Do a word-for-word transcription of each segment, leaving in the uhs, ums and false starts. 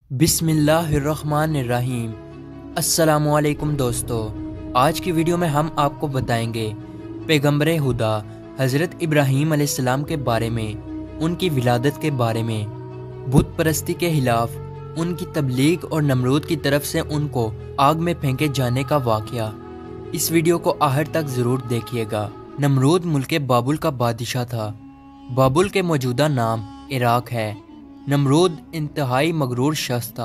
बिस्मिल्लाहिर्रहमानिर्रहीम। अस्सलामुअलैकुम दोस्तों, आज की वीडियो में हम आपको बताएंगे पैगंबर खुदा हज़रत इब्राहीम अलैहिस्सलाम के बारे में, उनकी विलादत के बारे में, बुत परस्ती के खिलाफ उनकी तबलीग और नमरूद की तरफ से उनको आग में फेंके जाने का वाक़या। इस वीडियो को आखिर तक ज़रूर देखिएगा। नमरूद मुल्क बाबुल का बादशाह था। बाबुल के मौजूदा नाम इराक है। नमरूद इंतहाई मगरूर शख्स था।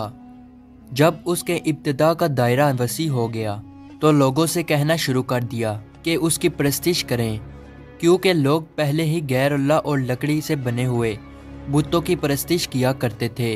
जब उसके इब्तिदा का दायरा वसी हो गया तो लोगों से कहना शुरू कर दिया कि उसकी परस्तिश करें, क्योंकि लोग पहले ही गैर अल्लाह और लकड़ी से बने हुए बुतों की परस्तिश किया करते थे।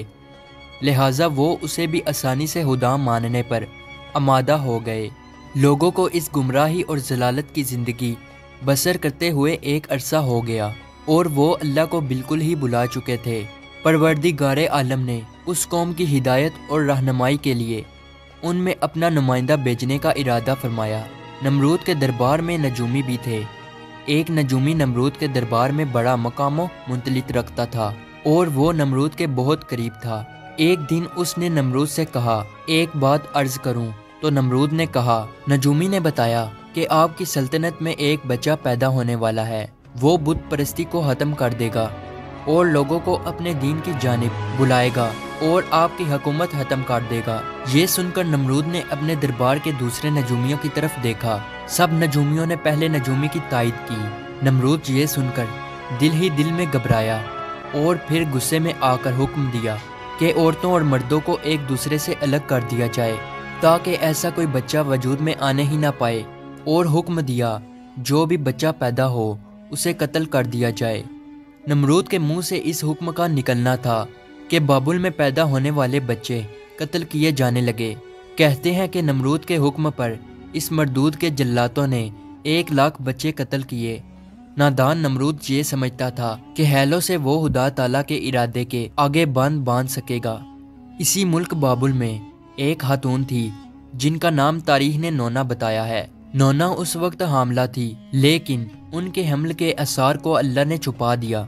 लिहाजा वो उसे भी आसानी से खुदा मानने पर आमादा हो गए। लोगों को इस गुमराही और जलालत की ज़िंदगी बसर करते हुए एक अरसा हो गया और वो अल्लाह को बिल्कुल ही भुला चुके थे। परवरदिगारे आलम ने उस कौम की हिदायत और रहनुमाई के लिए उनमें अपना नुमाइंदा भेजने का इरादा फरमाया। नमरूद के दरबार में नजूमी भी थे। एक नजूमी नमरूद के दरबार में बड़ा मकामो मुंतलिक रखता था और वो नमरूद के बहुत करीब था। एक दिन उसने नमरूद से कहा, एक बात अर्ज करूं? तो नमरूद ने कहा। नजूमी ने बताया कि आपकी सल्तनत में एक बच्चा पैदा होने वाला है। वो बुत परस्ती को ख़त्म कर देगा और लोगों को अपने दीन की जानिब बुलाएगा और आपकी हुकूमत ख़त्म कर देगा। ये सुनकर नमरूद ने अपने दरबार के दूसरे नजूमियों की तरफ देखा। सब नजूमियों ने पहले नजूमी की तायद की। नमरूद ये सुनकर दिल ही दिल में घबराया और फिर गुस्से में आकर हुक्म दिया कि औरतों और मर्दों को एक दूसरे से अलग कर दिया जाए ताकि ऐसा कोई बच्चा वजूद में आने ही ना पाए, और हुक्म दिया जो भी बच्चा पैदा हो उसे कत्ल कर दिया जाए। नमरूद के मुंह से इस हुक्म का निकलना था कि बाबुल में पैदा होने वाले बच्चे कत्ल किए जाने लगे। कहते हैं कि नमरूद के हुक्म पर इस मरदूद के जल्लातों ने एक लाख बच्चे कत्ल किए। नादान नमरूद ये समझता था कि हैलों से वो खुदा ताला के इरादे के आगे बांध बांध सकेगा। इसी मुल्क बाबुल में एक खातून थी जिनका नाम तारीख ने नोना बताया है। नोना उस वक्त हामला थी, लेकिन उनके हमल के असार को अल्लाह ने छुपा दिया।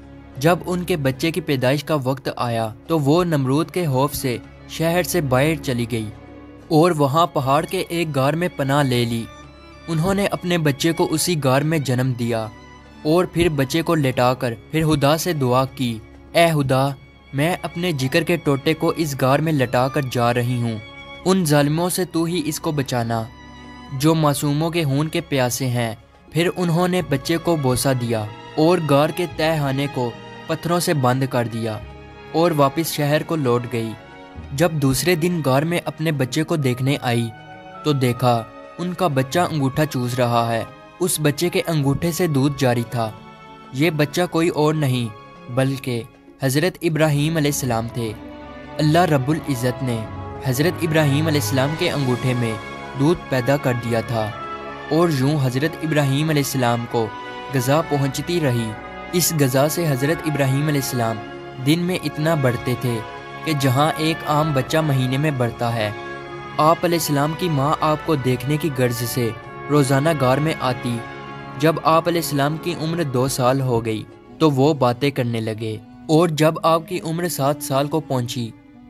जब उनके बच्चे की पैदाइश का वक्त आया तो वो नमरूद के खौफ से शहर से बाहर चली गई और वहाँ पहाड़ के एक गार में पनाह ले ली। उन्होंने अपने बच्चे को उसी गार में जन्म दिया और फिर बच्चे को लेटाकर फिर खुदा से दुआ की, ए खुदा, मैं अपने जिगर के टोटे को इस गार में लटा कर जा रही हूँ। उन जालिमों से तू ही इसको बचाना जो मासूमों के खून के प्यासे हैं। फिर उन्होंने बच्चे को बोसा दिया और गार के तहखाने को पत्थरों से बंद कर दिया और वापस शहर को लौट गई। जब दूसरे दिन गार में अपने बच्चे को देखने आई तो देखा उनका बच्चा अंगूठा चूस रहा है। उस बच्चे के अंगूठे से दूध जारी था। ये बच्चा कोई और नहीं बल्कि हज़रत इब्राहीम अलैहिस्सलाम थे। अल्लाह रब्बुल इज़्ज़त ने हज़रत इब्राहीम अलैहिस्सलाम के अंगूठे में दूध पैदा कर दिया था और यूं हज़रत इब्राहीम अलैहिस्सलाम को गज़ा पहुंचती रही। इस गज़ा से हज़रत इब्राहीम अलैहिस्सलाम दिन में इतना बढ़ते थे कि जहां एक आम बच्चा महीने में बढ़ता है। आप अलैहिस्सलाम की माँ आपको देखने की गर्ज से रोज़ाना गार में आती। जब आप अलैहिस्सलाम की उम्र दो साल हो गई तो वो बातें करने लगे, और जब आपकी उम्र सात साल को पहुंची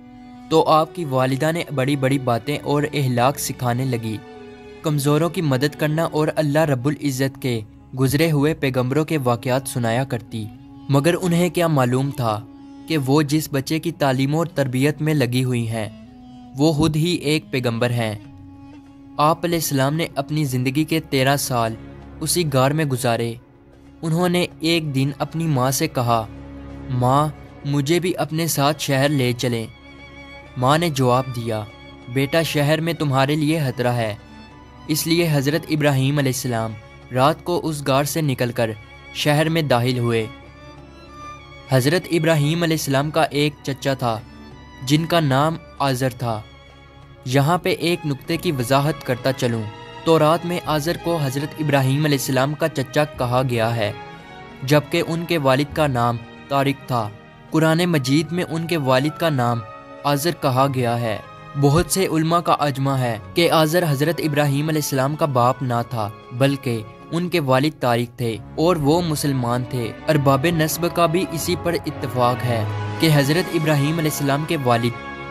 तो आपकी वालिदा ने बड़ी बड़ी बातें और अखलाक सिखाने लगी। कमज़ोरों की मदद करना और अल्लाह रब्बुल इज़्ज़त के गुज़रे हुए पैगंबरों के वाक़यात सुनाया करती। मगर उन्हें क्या मालूम था कि वो जिस बच्चे की तालीम और तरबियत में लगी हुई हैं वो खुद ही एक पैगंबर हैं। आप अलैहिस्सलाम ने अपनी ज़िंदगी के तेरह साल उसी गार में गुजारे। उन्होंने एक दिन अपनी माँ से कहा, माँ, मुझे भी अपने साथ शहर ले चलें। माँ ने जवाब दिया, बेटा, शहर में तुम्हारे लिए खतरा है। इसलिए हज़रत इब्राहीम अलैहिस्सलाम रात को उस गार से निकलकर शहर में दाखिल हुए। हज़रत इब्राहीम अलैहिस्सलाम का एक चचा था जिनका नाम आज़र था। यहाँ पे एक नुक्ते की वजाहत करता चलूँ तो रात में आज़र को हज़रत इब्राहीम अलैहिस्सलाम का चचा कहा गया है, जबकि उनके वालिद का नाम तारिक था। कुरान मजीद में उनके वालिद का नाम आज़र कहा गया है। बहुत से उल्मा का अजमा है कि आज़र हज़रत इब्राहीम अलैहिस्सलाम का बाप ना था बल्कि उनके वालिद तारिक थे और वो मुसलमान थे। अरबाब नस्ब का भी इसी पर इत्तफाक है कि हज़रत इब्राहीम अलैहिस्सलाम के वालिद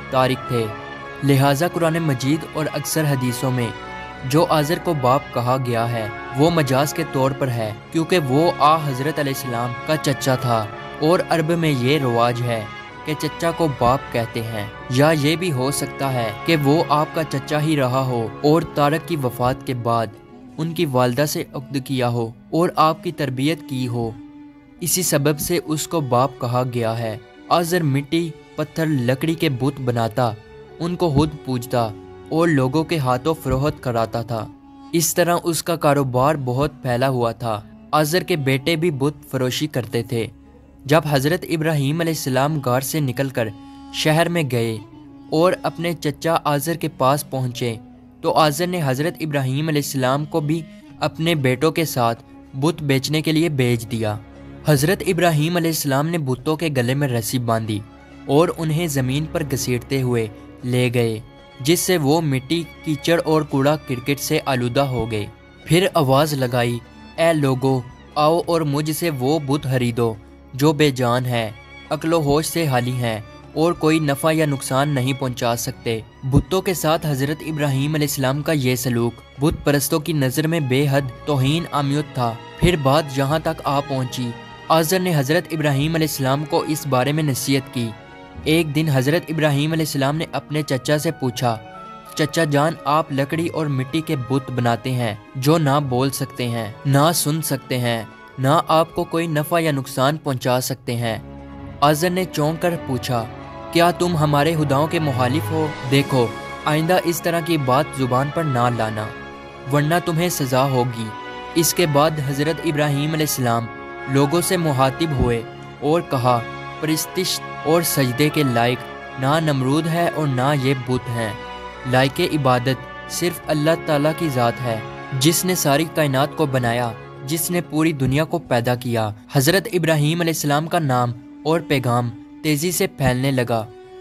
تارک تھے، لہٰذا قرآن مجید اور اکثر حدیثوں میں جو آزر کو باپ کہا گیا ہے وہ مجاز کے طور پر ہے، کیونکہ وہ آ حضرت علیہ السلام کا چچا تھا، اور عرب میں یہ رواج ہے کہ چچا کو باپ کہتے ہیں۔ یا یہ بھی ہو سکتا ہے کہ وہ آپ کا چچا ہی رہا ہو اور طارق کی وفات کے بعد ان کی والدہ سے عقد کیا ہو اور آپ کی تربیت کی ہو، اسی سبب سے اس کو باپ کہا گیا ہے۔ آزر مٹی، پتھر، لکڑی کے بت بناتا، ان کو خود پوجتا اور لوگوں کے ہاتھوں فروخت کراتا تھا۔ اس طرح اس کا کاروبار بہت پھیلا ہوا تھا۔ آزر کے بیٹے بھی بت فروشی کرتے تھے۔ جب حضرت ابراہیم علیہ السلام غار سے نکل کر شہر میں گئے اور اپنے چچا آزر کے پاس پہنچے تو آزر نے حضرت ابراہیم علیہ السلام کو بھی اپنے بیٹوں کے ساتھ بت بیچنے کے لیے بھیج دیا۔ حضرت ابراہیم علیہ السلام نے بتوں کے گلے میں رسی باندھی اور انہیں زمین پر گھسیٹتے ہوئے لے گئے، جس سے وہ مٹی، کیچڑ اور کوڑا کرکٹ سے آلودہ ہو گئے۔ پھر آواز لگائی، اے لوگو، آؤ اور مجھ سے وہ بت خریدو جو بے جان ہے، عقل و ہوش سے خالی ہیں اور کوئی نفع یا نقصان نہیں پہنچا سکتے۔ بتوں کے ساتھ حضرت ابراہیم علیہ السلام کا یہ سلوک بت پرستوں کی نظر میں بے حد توہین آمیز تھا۔ پھر بات جہاں تک آ پہنچی، آزر نے حضرت ابراہیم علیہ السلام کو اس بارے میں نصیحت کی۔ ایک دن حضرت ابراہیم علیہ السلام نے اپنے چچا سے پوچھا، چچا جان، آپ لکڑی اور مٹی کے بت بناتے ہیں جو نہ بول سکتے ہیں، نہ سن سکتے ہیں، نہ آپ کو کوئی نفع یا نقصان پہنچا سکتے ہیں۔ آزر نے چونک کر پوچھا، کیا تم ہمارے خداؤں کے مخالف ہو؟ دیکھو، آئندہ اس طرح کی بات زبان پر نہ لانا، ورنہ تمہیں سزا ہوگی۔ اس کے بعد حضرت ابراہیم علیہ السلام لوگوں سے مخاطب ہوئے اور کہا، پرستش اور سجدے کے لائق نہ نمرود ہے اور نہ یہ بت ہیں، لائق عبادت صرف اللہ تعالیٰ کی ذات ہے، جس نے ساری کائنات کو بنایا، جس نے پوری دنیا کو پیدا کیا۔ حضرت ابراہیم علیہ السلام کا نام اور پیغام تیزی سے پھیلنے لگا،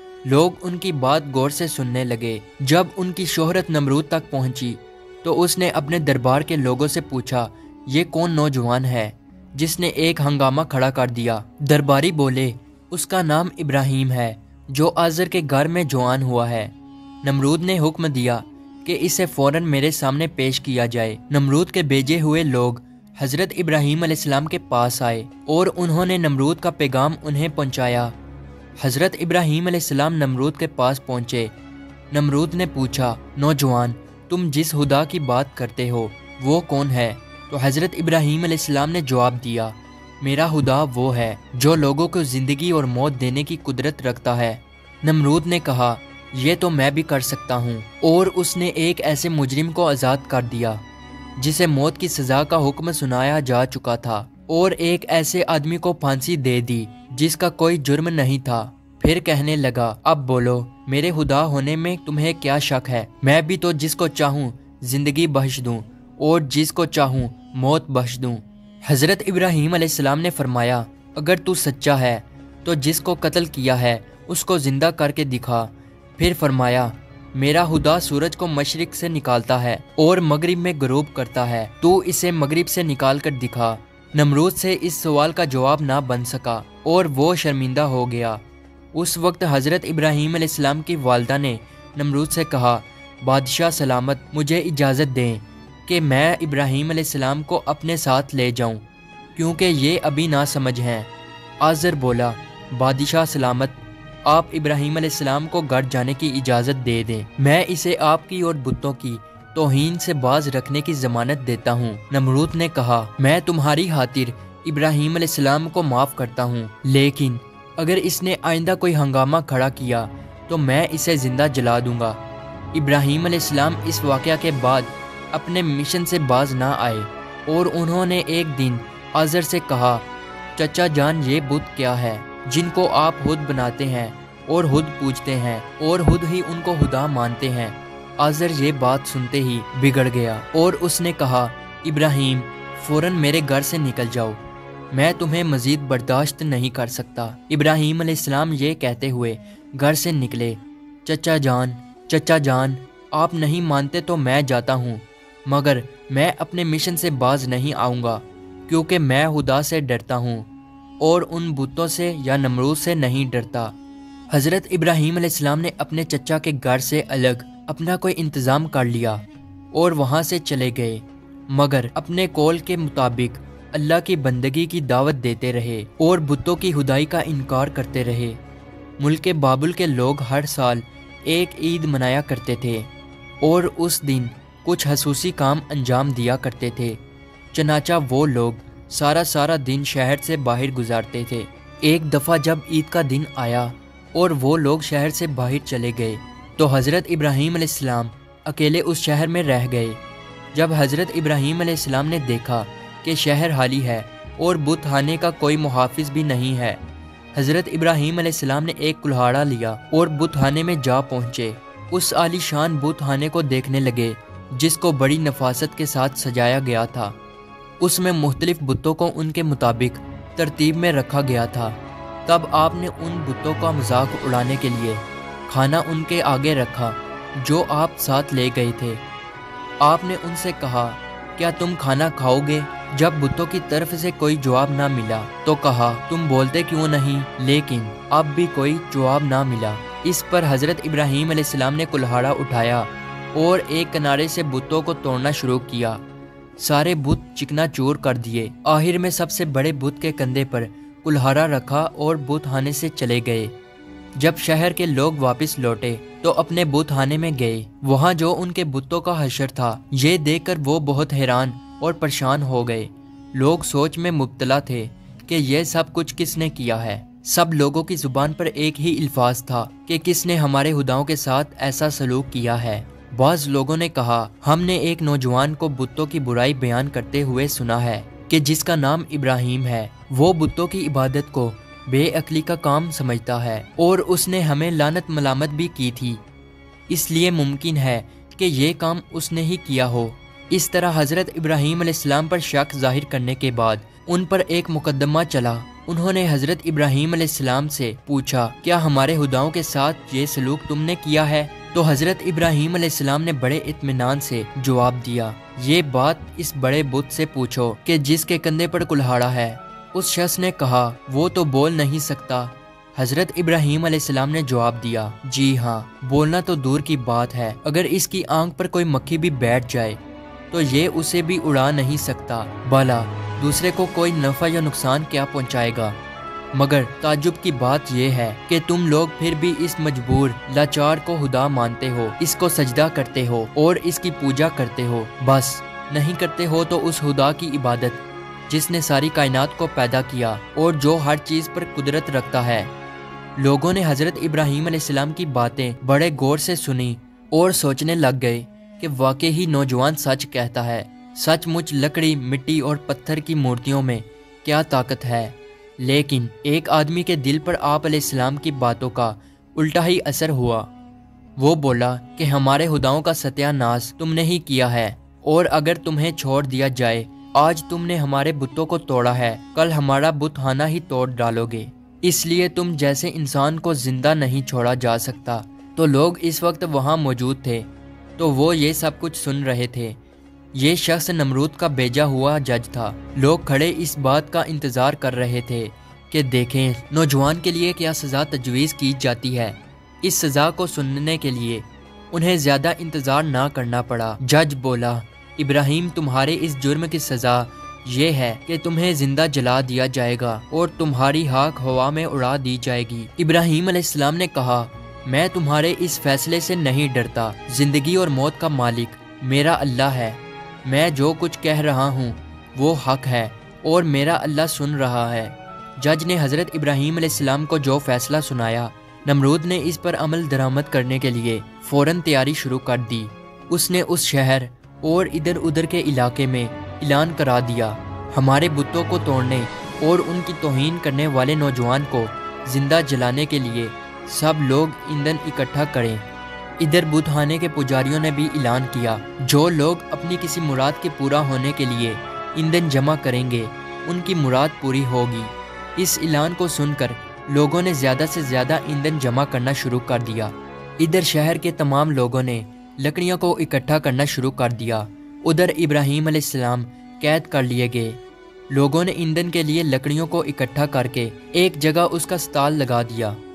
لوگ ان کی بات غور سے سننے لگے۔ جب ان کی شہرت نمرود تک پہنچی تو اس نے اپنے دربار کے لوگوں سے پوچھا، یہ کون نوجوان ہے جس نے ایک ہنگامہ کھڑا کر دیا؟ درباری بولے، اس کا نام ابراہیم ہے جو آزر کے گھر میں جوان ہوا ہے۔ نمرود نے حکم دیا کہ اسے فوراً میرے سامنے پیش کیا جائے۔ نمرود کے بھیجے ہوئے لوگ حضرت ابراہیم علیہ السلام کے پاس آئے اور انہوں نے نمرود کا پیغام انہیں پہنچایا۔ حضرت ابراہیم علیہ السلام نمرود کے پاس پہنچے۔ نمرود نے پوچھا، نوجوان، تم جس خدا کی بات کرتے ہو وہ کون ہے؟ تو حضرت ابراہیم علیہ السلام نے جواب دیا، میرا خدا وہ ہے جو لوگوں کو زندگی اور موت دینے کی قدرت رکھتا ہے۔ نمرود نے کہا، یہ تو میں بھی کر سکتا ہوں، اور اس نے ایک ایسے مجرم کو آزاد کر دیا جسے موت کی سزا کا حکم سنایا جا چکا تھا، اور ایک ایسے آدمی کو پھانسی دے دی جس کا کوئی جرم نہیں تھا۔ پھر کہنے لگا، اب بولو، میرے خدا ہونے میں تمہیں کیا شک ہے؟ میں بھی تو جس کو چاہوں زندگی بخش دوں اور جس کو چاہوں موت بخش دوں۔ حضرت ابراہیم علیہ السلام نے فرمایا، اگر تو سچا ہے تو جس کو قتل کیا ہے اس کو زندہ کر کے دکھا۔ پھر فرمایا، میرا خدا سورج کو مشرق سے نکالتا ہے اور مغرب میں غروب کرتا ہے، تو اسے مغرب سے نکال کر دکھا۔ نمرود سے اس سوال کا جواب نہ بن سکا اور وہ شرمندہ ہو گیا۔ اس وقت حضرت ابراہیم علیہ السلام کی والدہ نے نمرود سے کہا، بادشاہ سلامت، مجھے اجازت دیں کہ میں ابراہیم علیہ السلام کو اپنے ساتھ لے جاؤں، کیونکہ یہ ابھی نہ سمجھ ہیں۔ آزر بولا، بادشاہ سلامت، آپ ابراہیم علیہ السلام کو گھر جانے کی اجازت دے دیں، میں اسے آپ کی اور بتوں کی توہین سے باز رکھنے کی ضمانت دیتا ہوں۔ نمرود نے کہا، میں تمہاری خاطر ابراہیم علیہ السلام کو معاف کرتا ہوں، لیکن اگر اس نے آئندہ کوئی ہنگامہ کھڑا کیا تو میں اسے زندہ جلا دوں گا۔ ابراہیم علیہ السلام اس واقعہ کے بعد اپنے مشن سے باز نہ آئے، اور انہوں نے ایک دن آزر سے کہا، چچا جان، یہ بت کیا ہے جن کو آپ خود بناتے ہیں اور خود پوجتے ہیں اور خود ہی ان کو خدا مانتے ہیں؟ آزر یہ بات سنتے ہی بگڑ گیا اور اس نے کہا، ابراہیم، فوراً میرے گھر سے نکل جاؤ، میں تمہیں مزید برداشت نہیں کر سکتا۔ ابراہیم علیہ السلام یہ کہتے ہوئے گھر سے نکلے۔ چچا جان، چچا جان، آپ نہیں مانتے تو میں جاتا ہوں، مگر میں اپنے مشن سے باز نہیں آؤں گا، کیونکہ میں خدا سے ڈرتا ہوں اور ان بتوں سے یا نمرود سے نہیں ڈرتا۔ حضرت ابراہیم علیہ السلام نے اپنے چچا کے گھر سے الگ اپنا کوئی انتظام کر لیا اور وہاں سے چلے گئے، مگر اپنے قول کے مطابق اللہ کی بندگی کی دعوت دیتے رہے اور بتوں کی خدائی کا انکار کرتے رہے۔ ملک بابل کے لوگ ہر سال ایک عید منایا کرتے تھے اور اس دن کچھ خصوصی کام انجام دیا کرتے تھے، چنانچہ وہ لوگ سارا سارا دن شہر سے باہر گزارتے تھے۔ ایک دفعہ جب عید کا دن آیا اور وہ لوگ شہر سے باہر چلے گئے تو حضرت ابراہیم علیہ السلام اکیلے اس شہر میں رہ گئے۔ جب حضرت ابراہیم علیہ السلام نے دیکھا کہ شہر خالی ہے اور بت خانے کا کوئی محافظ بھی نہیں ہے، حضرت ابراہیم علیہ السلام نے ایک کلہاڑا لیا اور بت خانے میں جا پہنچے۔ اس عالی شان بت خانے کو دیکھنے لگے جس کو بڑی نفاست کے ساتھ سجایا گیا تھا۔ اس میں مختلف بتوں کو ان کے مطابق ترتیب میں رکھا گیا تھا۔ تب آپ نے ان بتوں کا مذاق اڑانے کے لیے کھانا ان کے آگے رکھا جو آپ ساتھ لے گئے تھے۔ آپ نے ان سے کہا، کیا تم کھانا کھاؤ گے؟ جب بتوں کی طرف سے کوئی جواب نہ ملا تو کہا، تم بولتے کیوں نہیں؟ لیکن اب بھی کوئی جواب نہ ملا۔ اس پر حضرت ابراہیم علیہ السلام نے کلہاڑا اٹھایا اور ایک کنارے سے بتوں کو توڑنا شروع کیا۔ سارے بت چکنا چور کر دیے۔ آخر میں سب سے بڑے بت کے کندھے پر کلہاڑا رکھا اور بت خانے سے چلے گئے۔ جب شہر کے لوگ واپس لوٹے تو اپنے بت خانے میں گئے۔ وہاں جو ان کے بتوں کا حشر تھا، یہ دیکھ کر وہ بہت حیران اور پریشان ہو گئے۔ لوگ سوچ میں مبتلا تھے کہ یہ سب کچھ کس نے کیا ہے۔ سب لوگوں کی زبان پر ایک ہی الفاظ تھا کہ کس نے ہمارے خداؤں کے ساتھ ایسا سلوک کیا ہے۔ بعض لوگوں نے کہا، ہم نے ایک نوجوان کو بتوں کی برائی بیان کرتے ہوئے سنا ہے کہ جس کا نام ابراہیم ہے، وہ بتوں کی عبادت کو بے عقلی کا کام سمجھتا ہے اور اس نے ہمیں لعنت ملامت بھی کی تھی، اس لیے ممکن ہے کہ یہ کام اس نے ہی کیا ہو۔ اس طرح حضرت ابراہیم علیہ السلام پر شک ظاہر کرنے کے بعد ان پر ایک مقدمہ چلا۔ انہوں نے حضرت ابراہیم علیہ السلام سے پوچھا، کیا ہمارے خداؤں کے ساتھ یہ سلوک تم نے کیا ہے؟ تو حضرت ابراہیم علیہ السلام نے بڑے اطمینان سے جواب دیا، یہ بات اس بڑے بت سے پوچھو کہ جس کے کندھے پر کلہاڑا ہے۔ اس شخص نے کہا، وہ تو بول نہیں سکتا۔ حضرت ابراہیم علیہ السلام نے جواب دیا، جی ہاں، بولنا تو دور کی بات ہے، اگر اس کی آنکھ پر کوئی مکھی بھی بیٹھ جائے تو یہ اسے بھی اڑا نہیں سکتا، بھلا دوسرے کو کوئی نفع یا نقصان کیا پہنچائے گا؟ مگر تعجب کی بات یہ ہے کہ تم لوگ پھر بھی اس مجبور لاچار کو خدا مانتے ہو، اس کو سجدہ کرتے ہو اور اس کی پوجا کرتے ہو۔ بس نہیں کرتے ہو تو اس خدا کی عبادت جس نے ساری کائنات کو پیدا کیا اور جو ہر چیز پر قدرت رکھتا ہے۔ لوگوں نے حضرت ابراہیم علیہ السلام کی باتیں بڑے غور سے سنی اور سوچنے لگ گئے کہ واقعی نوجوان سچ کہتا ہے۔ سچ مچ لکڑی، مٹی اور پتھر کی مورتیوں میں کیا طاقت ہے، لیکن ایک آدمی کے دل پر آپ علیہ السلام کی باتوں کا الٹا ہی اثر ہوا۔ وہ بولا کہ ہمارے خداؤں کا ستیہ ناش تم نے ہی کیا ہے، اور اگر تمہیں چھوڑ دیا جائے، آج تم نے ہمارے بتوں کو توڑا ہے، کل ہمارا بت خانہ ہی توڑ ڈالو گے، اس لیے تم جیسے انسان کو زندہ نہیں چھوڑا جا سکتا۔ تو لوگ اس وقت وہاں موجود تھے تو وہ یہ سب کچھ سن رہے تھے۔ یہ شخص نمرود کا بھیجا ہوا جج تھا۔ لوگ کھڑے اس بات کا انتظار کر رہے تھے کہ دیکھیں نوجوان کے لیے کیا سزا تجویز کی جاتی ہے۔ اس سزا کو سننے کے لیے انہیں زیادہ انتظار نہ کرنا پڑا۔ جج بولا، ابراہیم، تمہارے اس جرم کی سزا یہ ہے کہ تمہیں زندہ جلا دیا جائے گا اور تمہاری خاک ہوا میں اڑا دی جائے گی۔ ابراہیم علیہ السلام نے کہا، میں تمہارے اس فیصلے سے نہیں ڈرتا، زندگی اور موت کا مالک میرا اللہ ہے، میں جو کچھ کہہ رہا ہوں وہ حق ہے اور میرا اللہ سن رہا ہے۔ جج نے حضرت ابراہیم علیہ السلام کو جو فیصلہ سنایا، نمرود نے اس پر عمل درآمد کرنے کے لیے فوراً تیاری شروع کر دی۔ اس نے اس شہر اور ادھر ادھر کے علاقے میں اعلان کرا دیا، ہمارے بتوں کو توڑنے اور ان کی توہین کرنے والے نوجوان کو زندہ جلانے کے لیے سب لوگ ایندھن اکٹھا کریں۔ ادھر بت خانے کے پجاریوں نے بھی اعلان کیا، جو لوگ اپنی کسی مراد کے پورا ہونے کے لیے ایندھن جمع کریں گے، ان کی مراد پوری ہوگی۔ اس اعلان کو سن کر لوگوں نے زیادہ سے زیادہ ایندھن جمع کرنا شروع کر دیا۔ ادھر شہر کے تمام لوگوں نے لکڑیوں کو اکٹھا کرنا شروع کر دیا۔ ادھر ابراہیم علیہ السلام قید کر لیے گئے۔ لوگوں نے ایندھن کے لیے لکڑیوں کو اکٹھا کر کے ایک جگہ اس کا سٹال لگا دیا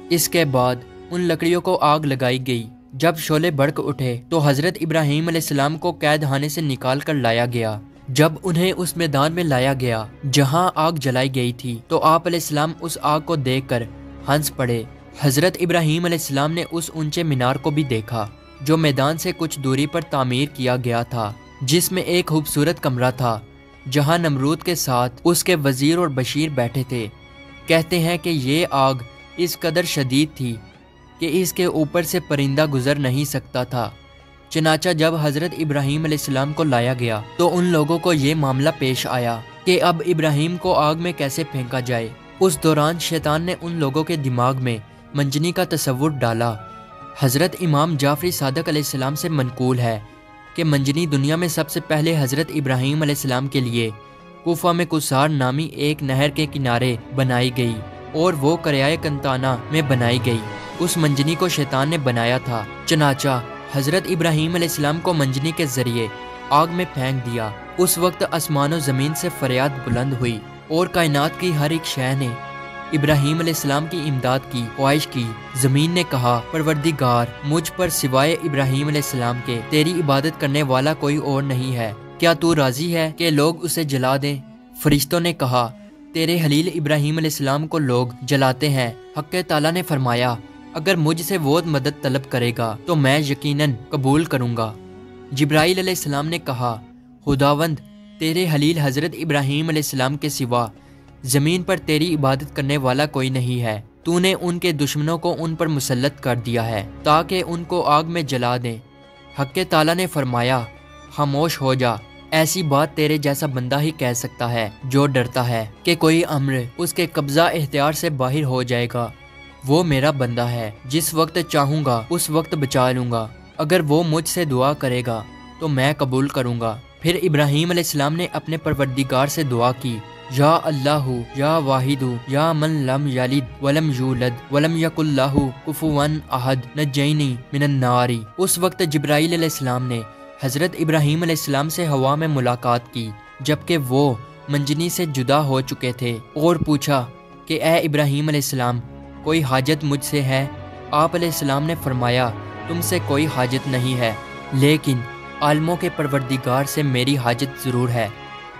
اس کے بعد ان لکڑیوں کو آگ لگائی گئی۔ جب شعلے بھڑک اٹھے تو حضرت ابراہیم علیہ السلام کو قید خانے سے نکال کر لایا گیا۔ جب انہیں اس میدان میں لایا گیا جہاں آگ جلائی گئی تھی تو آپ علیہ السلام اس آگ کو دیکھ کر ہنس پڑے۔ حضرت ابراہیم علیہ السلام نے اس اونچے مینار کو بھی دیکھا جو میدان سے کچھ دوری پر تعمیر کیا گیا تھا، جس میں ایک خوبصورت کمرہ تھا جہاں نمرود کے ساتھ اس کے وزیر اور بشیر بیٹھے تھے۔ کہتے ہیں کہ یہ آگ اس قدر شدید تھی کہ اس کے اوپر سے پرندہ گزر نہیں سکتا تھا۔ چنانچہ جب حضرت ابراہیم علیہ السلام کو لایا گیا تو ان لوگوں کو یہ معاملہ پیش آیا کہ اب ابراہیم کو آگ میں کیسے پھینکا جائے۔ اس دوران شیطان نے ان لوگوں کے دماغ میں منجنی کا تصور ڈالا۔ حضرت امام جعفری صادق علیہ السلام سے منقول ہے کہ منجنی دنیا میں سب سے پہلے حضرت ابراہیم علیہ السلام کے لیے کوفہ میں کسار نامی ایک نہر کے کنارے بنائی گئی اور وہ قریائے کنتانہ میں بنائی گئی۔ اس منجنی کو شیطان نے بنایا تھا۔ چنانچہ حضرت ابراہیم علیہ السلام کو منجنی کے ذریعے آگ میں پھینک دیا۔ اس وقت آسمان و زمین سے فریاد بلند ہوئی اور کائنات کی ہر ایک شے نے ابراہیم علیہ السلام کی امداد کی خواہش کی۔ زمین نے کہا، پروردگار، مجھ پر سوائے ابراہیم علیہ السلام کے تیری عبادت کرنے والا کوئی اور نہیں ہے، کیا تو راضی ہے کہ لوگ اسے جلا دیں؟ فرشتوں نے کہا، تیرے خلیل ابراہیم علیہ السلام کو لوگ جلاتے ہیں۔ حق تعالیٰ نے فرمایا، اگر مجھ سے وہ مدد طلب کرے گا تو میں یقیناً قبول کروں گا۔ جبرائیل علیہ السلام نے کہا، خداوند، تیرے خلیل حضرت ابراہیم علیہ السلام کے سوا زمین پر تیری عبادت کرنے والا کوئی نہیں ہے۔ تو نے ان کے دشمنوں کو ان پر مسلط کر دیا ہے تاکہ ان کو آگ میں جلا دیں۔ حق تعالیٰ نے فرمایا، خاموش ہو جا، ایسی بات تیرے جیسا بندہ ہی کہہ سکتا ہے جو ڈرتا ہے کہ کوئی امر اس کے قبضہ اختیار سے باہر ہو جائے گا۔ وہ میرا بندہ ہے، جس وقت چاہوں گا اس وقت بچا لوں گا۔ اگر وہ مجھ سے دعا کرے گا تو میں قبول کروں گا۔ پھر ابراہیم علیہ السلام نے اپنے پروردگار سے دعا کی، یا اللہ یا واحد یا من لم یلد ولم یولد ولم یکن لہ کفوا احد نجینی من النار۔ اس وقت جبرائیل علیہ السلام نے حضرت ابراہیم علیہ السلام سے ہوا میں ملاقات کی جبکہ وہ منجنی سے جدا ہو چکے تھے اور پوچھا کہ اے ابراہیم علیہ السلام، کوئی حاجت مجھ سے ہے؟ آپ علیہ السلام نے فرمایا، تم سے کوئی حاجت نہیں ہے، لیکن عالموں کے پروردگار سے میری حاجت ضرور ہے۔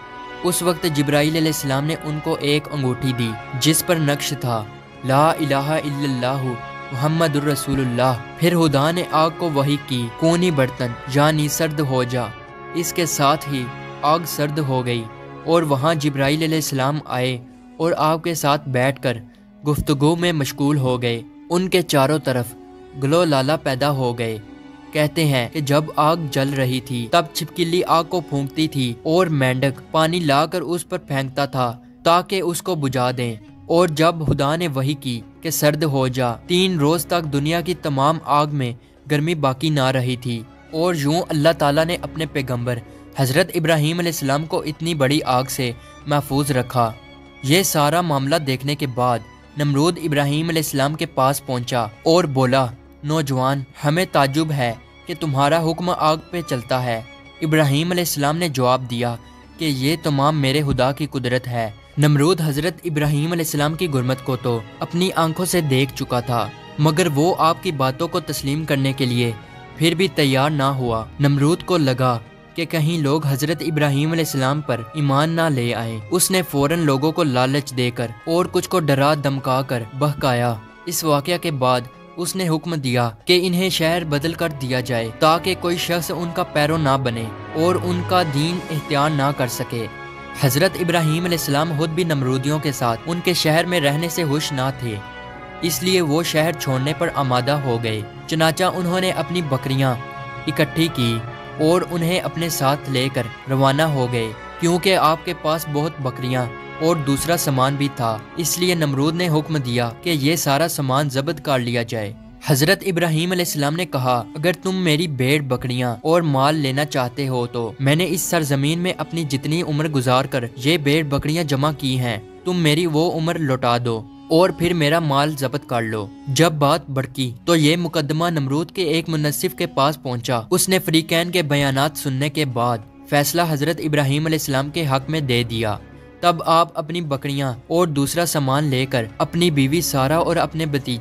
اس وقت جبرائیل علیہ السلام نے ان کو ایک انگوٹھی دی جس پر نقش تھا، لا الہ الا اللہ محمد الرسول اللہ۔ پھر خدا نے آگ کو وحی کی، کونی برتن یعنی سرد ہو جا۔ اس کے ساتھ ہی آگ سرد ہو گئی اور وہاں جبرائیل علیہ السلام آئے اور آگ کے ساتھ بیٹھ کر گفتگو میں مشغول ہو گئے۔ ان کے چاروں طرف گلو لالا پیدا ہو گئے۔ کہتے ہیں کہ جب آگ جل رہی تھی تب چھپکلی آگ کو پھونکتی تھی اور مینڈک پانی لا کر اس پر پھینکتا تھا تاکہ اس کو بجھا دیں، اور جب خدا نے وحی کی کہ سرد ہو جا، تین روز تک دنیا کی تمام آگ میں گرمی باقی نہ رہی تھی، اور یوں اللہ تعالیٰ نے اپنے پیغمبر حضرت ابراہیم علیہ السلام کو اتنی بڑی آگ سے محفوظ رکھا۔ یہ سارا معاملہ دیکھنے کے بعد نمرود ابراہیم علیہ السلام کے پاس پہنچا اور بولا، نوجوان، ہمیں تعجب ہے کہ تمہارا حکم آگ پہ چلتا ہے۔ ابراہیم علیہ السلام نے جواب دیا کہ یہ تمام میرے خدا کی قدرت ہے۔ نمرود حضرت ابراہیم علیہ السلام کی گرمت کو تو اپنی آنکھوں سے دیکھ چکا تھا، مگر وہ آپ کی باتوں کو تسلیم کرنے کے لیے پھر بھی تیار نہ ہوا۔ نمرود کو لگا کہ کہیں لوگ حضرت ابراہیم علیہ السلام پر ایمان نہ لے آئیں۔ اس نے فوراً لوگوں کو لالچ دے کر اور کچھ کو ڈرا دمکا کر بہکایا۔ اس واقعہ کے بعد اس نے حکم دیا کہ انہیں شہر بدل کر دیا جائے تاکہ کوئی شخص ان کا پیرو نہ بنے اور ان کا دین اختیار نہ کر سکے۔ حضرت ابراہیم علیہ السلام خود بھی نمرودیوں کے ساتھ ان کے شہر میں رہنے سے خوش نہ تھے، اس لیے وہ شہر چھوڑنے پر آمادہ ہو گئے۔ چنانچہ انہوں نے اپنی بکریاں اکٹھی کی اور انہیں اپنے ساتھ لے کر روانہ ہو گئے، کیونکہ آپ کے پاس بہت بکریاں اور دوسرا سامان بھی تھا، اس لیے نمرود نے حکم دیا کہ یہ سارا سامان ضبط کر لیا جائے۔ حضرت ابراہیم علیہ السلام نے کہا، اگر تم میری بھیڑ بکریاں اور مال لینا چاہتے ہو تو میں نے اس سرزمین میں اپنی جتنی عمر گزار کر یہ بھیڑ بکریاں جمع کی ہیں، تم میری وہ عمر لوٹا دو اور پھر میرا مال ضبط کر لو۔ جب بات بڑکی تو یہ مقدمہ نمرود کے ایک منصف کے پاس پہنچا۔ اس نے فریقین کے بیانات سننے کے بعد فیصلہ حضرت ابراہیم علیہ السلام کے حق میں دے دیا۔ تب آپ اپنی بکریاں اور دوسرا سامان لے کر اپنی بیوی سارہ اور اپنے بھتیجے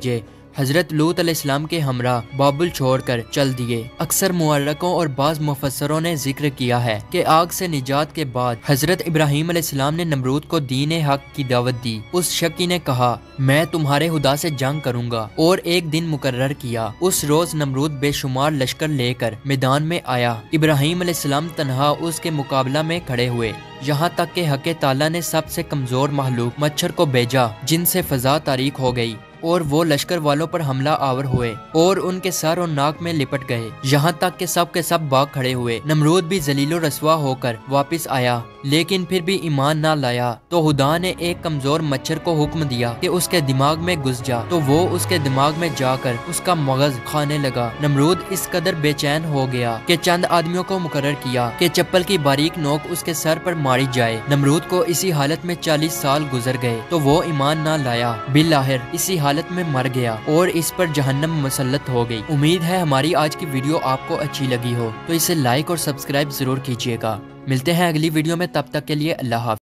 हजरत लूत अलैहिस्सलाम के हमरा बाबुल छोड़कर चल दिए। अक्सर मुअर्रखों और बाज़ मुफस्सरों ने जिक्र किया है कि आग से निजात के बाद हजरत इब्राहीम अलैहिस्सलाम ने नमरूद को दीन हक की दावत दी। उस शकी ने कहा, मैं तुम्हारे खुदा से जंग करूंगा, और एक दिन मुकर्रर किया। उस रोज नमरूद बेशुमार लश्कर लेकर मैदान में आया। इब्राहीम अलैहिस्सलाम तन्हा उसके मुकाबला में खड़े हुए, यहाँ तक कि हक़ ताला ने सबसे कमजोर महलूक मच्छर को भेजा, जिनसे फजा तारीक हो गई, और वो लश्कर वालों पर हमला आवर हुए और उनके सर और नाक में लिपट गए, यहाँ तक कि सब के सब भाग खड़े हुए। नमरूद भी जलीलो रसवा होकर वापस आया, लेकिन फिर भी ईमान ना लाया। तो खुदा ने एक कमजोर मच्छर को हुक्म दिया कि उसके दिमाग में घुस जा, तो वो उसके दिमाग में जाकर उसका मगज खाने लगा। नमरूद इस कदर बेचैन हो गया कि चंद आदमियों को मुकर्रर किया कि चप्पल की बारीक नोक उसके सर पर मारी जाए। नमरूद को इसी हालत में चालीस साल गुजर गए, तो वो ईमान ना लाया। बिलाहिर इसी हालत में मर गया और इस पर जहन्नम मुसल्लत हो गई। उम्मीद है हमारी आज की वीडियो आपको अच्छी लगी हो, तो इसे लाइक और सब्सक्राइब जरूर कीजिएगा। मिलते हैं अगली वीडियो में, तब तक के लिए अल्लाह हाफ़िज़।